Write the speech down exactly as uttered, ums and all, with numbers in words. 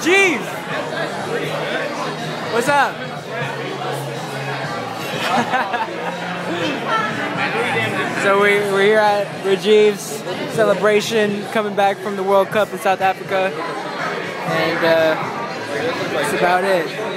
Rajiv! What's up? So we, we're here at Rajiv's celebration, coming back from the World Cup in South Africa, and uh, that's about it.